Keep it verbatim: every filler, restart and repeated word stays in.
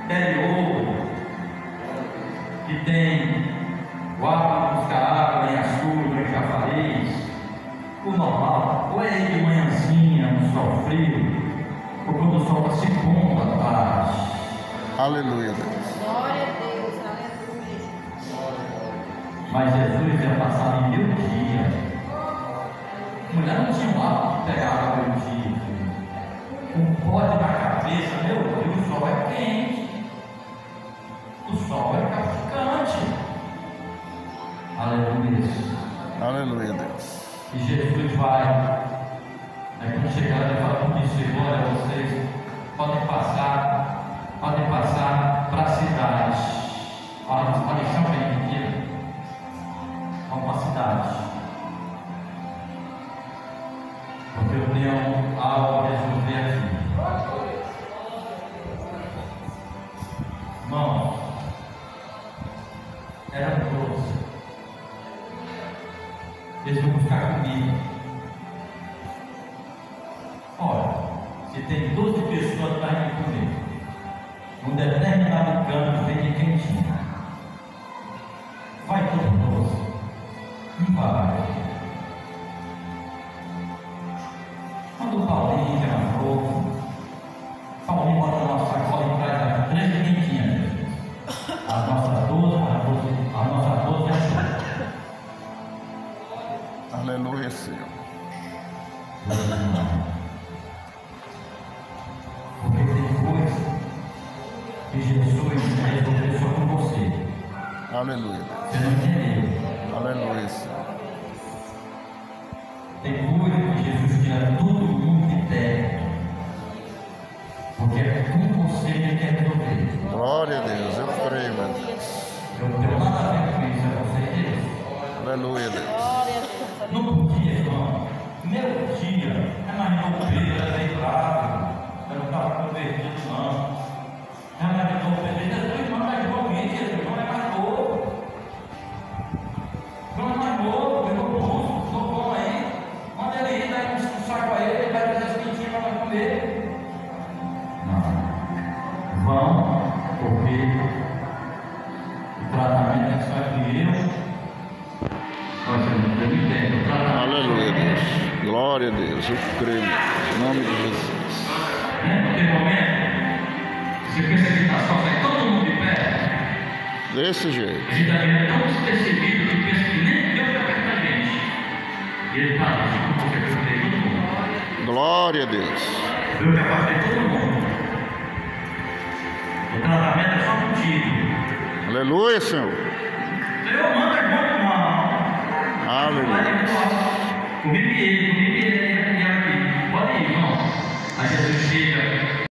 interior, que tem o hábito de buscar água em açúcar, em chafariz, o normal, ou é de manhãzinha, um sol frio, ou quando o sol está se pondo à tarde. Aleluia, Deus. Glória a Deus, aleluia. Mas Jesus ia passar em mil dias. A mulher não tinha um hábito de pegar água mil dias. Um pote na cabeça, meu Deus, o sol é quente. O sol é causticante. Aleluia. Aleluia, Deus. E Jesus vai. Aí quando chegar, ele fala com isso, glória a vocês. Podem passar, podem passar para a cidade. Olha, olha, chama aí, mentira. Vamos para a cidade. Porque eu tenho algo a resolver aqui. Irmãos, era doce. Eles vão buscar comida. Olha, se tem doze pessoas para ir comer, um determinado canto vem de quentinha. Vai todo doce. Não vai. Quando o Paulinho que era novo, Paulinho bota a nossa sacola e traz as três quentinhas. As nossas doze, as doze, as nossas doze e as duas. Aleluia, Senhor. Porque tem coisa que Jesus vai resolver só com você. Aleluia, Você não entendeu? Deus. Aleluia, Senhor. Tem coisa que Jesus tira todo mundo de terra. Porque é com você que ele quer resolver. Glória a Deus, eu creio, meu Deus. Eu não tenho nada a ver com isso, é você e Deus. Aleluia, Deus. Glória a Deus. Não podia, irmão. Meu dia é mais novo, era bem bravo. Eu não estava convertido, não. É mais novo, Jesus, irmão, mais igualmente, esse irmão é mais novo. Irmão é mais novo, pegou o bolso, estou bom aí. Manda ele ir, dá um saco a ele, ele vai trazer as quentinhas para nós comer. Não. Vão, porque o tratamento é só que eu. Aleluia, Deus. Glória a Deus. Eu creio. Em nome de Jesus. Naquele momento, você pensa que está só, sai todo mundo de pé. Desse jeito. A gente está vendo tão despercebido que pensa que nem Deus está perto da gente. E ele está assim, como você viu, todo mundo. Glória a Deus. Deus já passei todo mundo. O tratamento é só contigo. Aleluia, Senhor. Senhor, manda irmão, não. Aleluia. Comigo e ele, comigo e ele, e aqui. Pode ir, irmão. Aí Jesus chega.